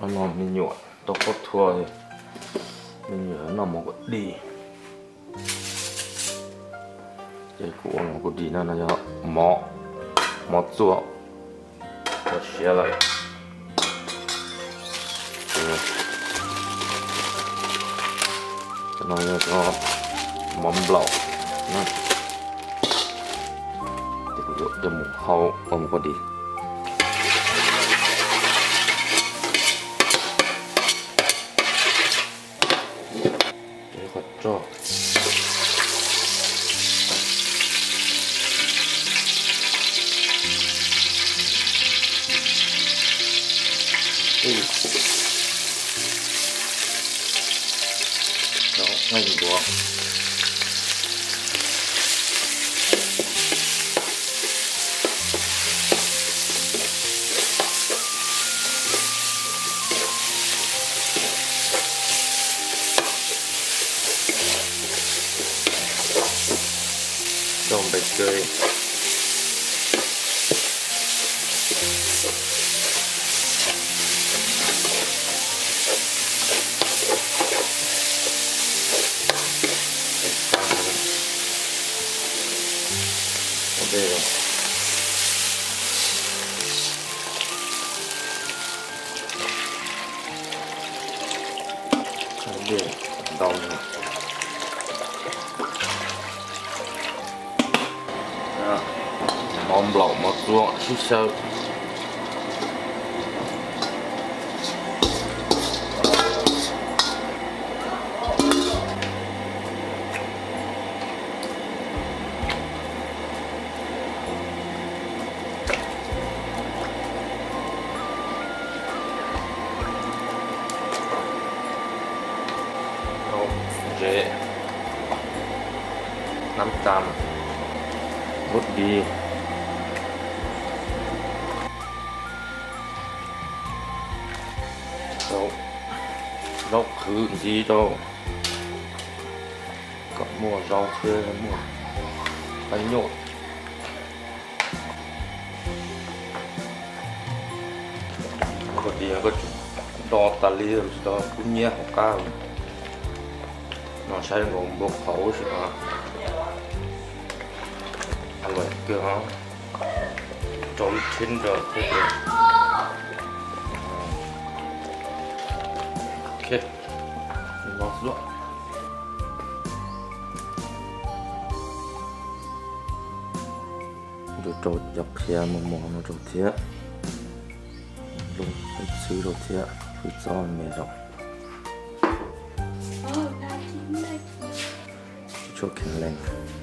nó mình nhọn tôi có thua thì mình nhớ nó một cái đi cái của nó có đi nó cho mỏ mỏ chua và xé lại nó cho mắm lẩu nó thì có được một hậu và một cái đi cho đó ngay của trong bạch chơi ok rồi để đồng món lẩu món ruộng xí sơ dễ 500 bút đi rau khứ gì đâu có mua rau khứ mua bánh nhộn có đi có đo tà li rồi đó cũng nhẹ học cao nó sẽ ngon bột khẩu gì đó ăn vậy kia hả trộn chín rồi thế kìa ok ngon luôn rồi trộn dọc kia một món nó trộn thế luôn cái xứ rồi thế phải cho mẹ rồi cho kèn lên